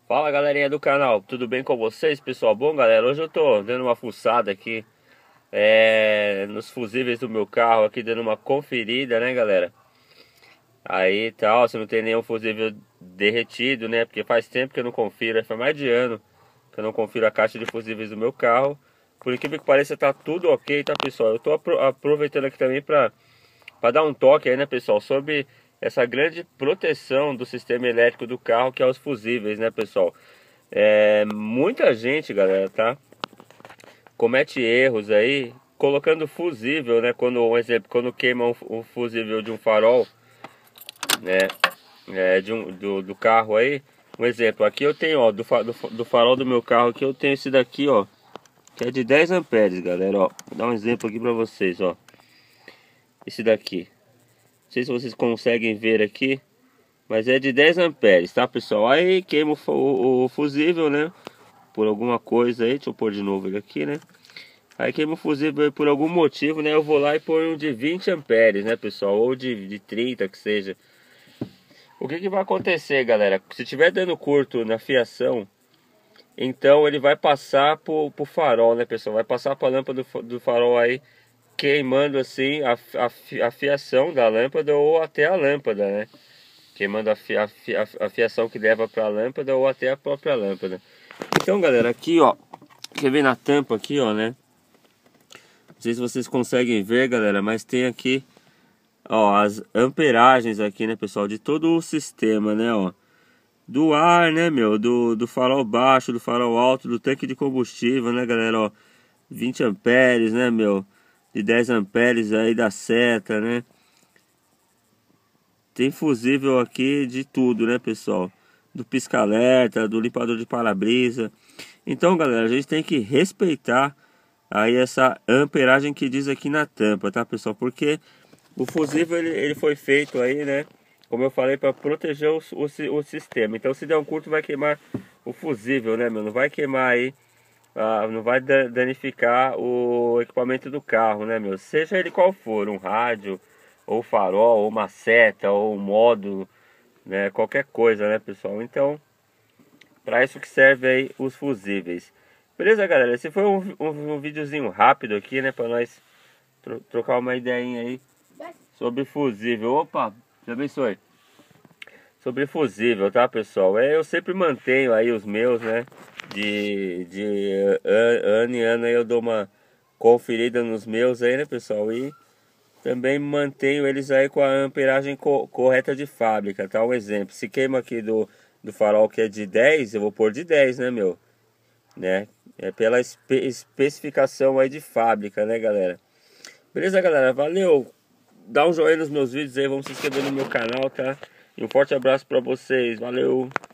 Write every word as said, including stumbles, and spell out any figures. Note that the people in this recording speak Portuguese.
Fala galerinha do canal, tudo bem com vocês, pessoal? Bom galera, hoje eu tô dando uma fuçada aqui é, nos fusíveis do meu carro aqui, dando uma conferida, né galera? Aí tal, se não tem nenhum fusível derretido, né? Porque faz tempo que eu não confiro, faz mais de ano que eu não confiro a caixa de fusíveis do meu carro. Por incrível que pareça, tá tudo ok, tá pessoal? Eu tô apro aproveitando aqui também pra, pra dar um toque aí, né pessoal, sobre essa grande proteção do sistema elétrico do carro, que é os fusíveis, né pessoal? É, muita gente, galera, tá? Comete erros aí colocando fusível, né? Quando, um exemplo, quando queima um, um fusível de um farol, né? É, de um, do, do carro aí. Um exemplo, aqui eu tenho, ó, do, do, do farol do meu carro aqui eu tenho esse daqui, ó, que é de dez amperes, galera, ó. Vou dar um exemplo aqui pra vocês, ó. Esse daqui. Não sei se vocês conseguem ver aqui, mas é de dez amperes, tá, pessoal? Aí queima o, o, o fusível, né? Por alguma coisa aí, deixa eu pôr de novo ele aqui, né? Aí queima o fusível por algum motivo, né? Eu vou lá e ponho um de vinte amperes, né, pessoal? Ou de, de trinta, que seja. O que que vai acontecer, galera? Se tiver dando curto na fiação, então ele vai passar pro, pro farol, né, pessoal? Vai passar pra lâmpada do, do farol aí, queimando assim a, a, a fiação da lâmpada ou até a lâmpada, né? Queimando a, fi, a, fi, a fiação que leva para a lâmpada ou até a própria lâmpada. Então, galera, aqui, ó, quer ver na tampa aqui, ó, né? Não sei se vocês conseguem ver, galera, mas tem aqui, ó, as amperagens aqui, né, pessoal, de todo o sistema, né, ó. Do ar, né, meu, do, do farol baixo, do farol alto, do tanque de combustível, né, galera, ó. vinte amperes, né, meu, de dez amperes aí da seta, né. Tem fusível aqui de tudo, né, pessoal? Do pisca-alerta, do limpador de para-brisa. Então, galera, a gente tem que respeitar aí essa amperagem que diz aqui na tampa, tá, pessoal? Porque o fusível, ele, ele foi feito aí, né? Como eu falei, para proteger o, o, o sistema. Então, se der um curto, vai queimar o fusível, né, meu? Não vai queimar aí, ah, não vai danificar o equipamento do carro, né, meu? Seja ele qual for, um rádio, ou farol, ou uma seta, ou um módulo, né, qualquer coisa, né, pessoal? Então, para isso que serve aí os fusíveis. Beleza, galera? Esse foi um, um, um videozinho rápido aqui, né, para nós tro trocar uma ideinha aí sobre fusível. Opa, Deus abençoe. Sobre fusível, tá, pessoal? É, eu sempre mantenho aí os meus, né, de, de ano em ano aí eu dou uma conferida nos meus aí, né, pessoal? E também mantenho eles aí com a amperagem co correta de fábrica, tá? Um exemplo, se queima aqui do, do farol que é de dez, eu vou pôr de dez, né, meu? Né? É pela espe especificação aí de fábrica, né, galera? Beleza, galera? Valeu! Dá um joinha nos meus vídeos aí, vamos se inscrever no meu canal, tá? E um forte abraço pra vocês, valeu!